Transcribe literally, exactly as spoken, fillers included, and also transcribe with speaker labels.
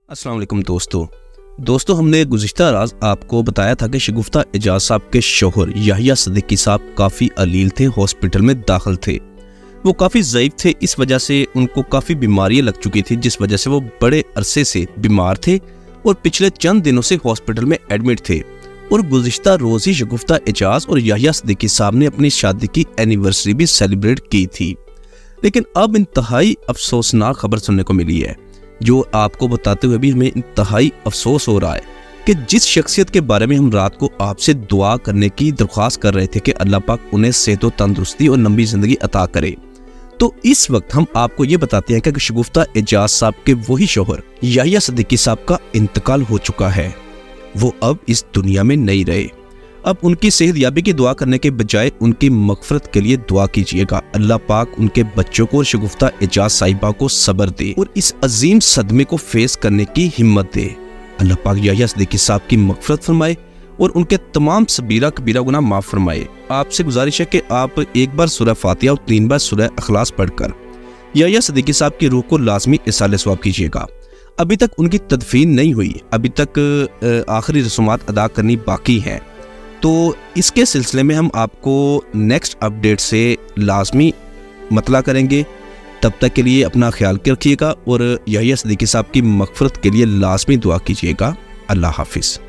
Speaker 1: अस्सलाम वालेकुम दोस्तों दोस्तों हमने गुज़िश्ता राज आपको बताया था कि शगुफ्ता एजाज साहब के शोहर याहिया सिद्दीकी साहब काफ़ी अलील थे, हॉस्पिटल में दाखिल थे। वो काफ़ी ज़ईफ़ थे, इस वजह से उनको काफ़ी बीमारियां लग चुकी थी, जिस वजह से वो बड़े अरसे से बीमार थे और पिछले चंद दिनों से हॉस्पिटल में एडमिट थे। और गुज़िश्ता रोज़ ही शगुफ्ता एजाज और याहिया सिद्दीकी साहब ने अपनी शादी की एनिवर्सरी भी सेलिब्रेट की थी। लेकिन अब इंतहाई अफसोसनाक खबर सुनने को मिली है, जो आपको बताते हुए भी हमें इंतहाई अफसोस हो रहा है कि जिस शख्सियत के बारे में हम रात को आपसे दुआ करने की दरख्वास्त कर रहे थे कि अल्लाह पाक उन्हें सेहत व तंदुरुस्ती और लंबी जिंदगी अता करे, तो इस वक्त हम आपको ये बताते हैं कि शगुफ्ता एजाज साहब के वही शोहर याहिया सिद्दीकी साहब का इंतकाल हो चुका है। वो अब इस दुनिया में नहीं रहे। अब उनकी सेहत याबी की दुआ करने के बजाय उनकी मगफरत के लिए दुआ कीजिएगा। अल्लाह पाक उनके बच्चों को और शगुफ्ता एजाज साहिबा को सब्र दे और इस अजीम सदमे को फेस करने की हिम्मत दे। अल्लाह पाक याहिया सिद्दीकी साहब की मगफरत फरमाए और उनके तमाम सबीरा कबीरा गुनाह माफ फरमाए। आपसे गुजारिश है कि आप एक बार सूरह फातिहा और तीन बार सूरह अखलास पढ़कर याहिया सिद्दीकी साहब की रूह को लाजमी इसाले सवाब कीजिएगा। अभी तक उनकी तदफीन नहीं हुई, अभी तक आखिरी रसूमात अदा करनी बाकी हैं, तो इसके सिलसिले में हम आपको नेक्स्ट अपडेट से लाजमी मतला करेंगे। तब तक के लिए अपना ख्याल रखिएगा और याहिया सिद्दीकी साहब की मगफरत के लिए लाजमी दुआ कीजिएगा। अल्लाह हाफिज़।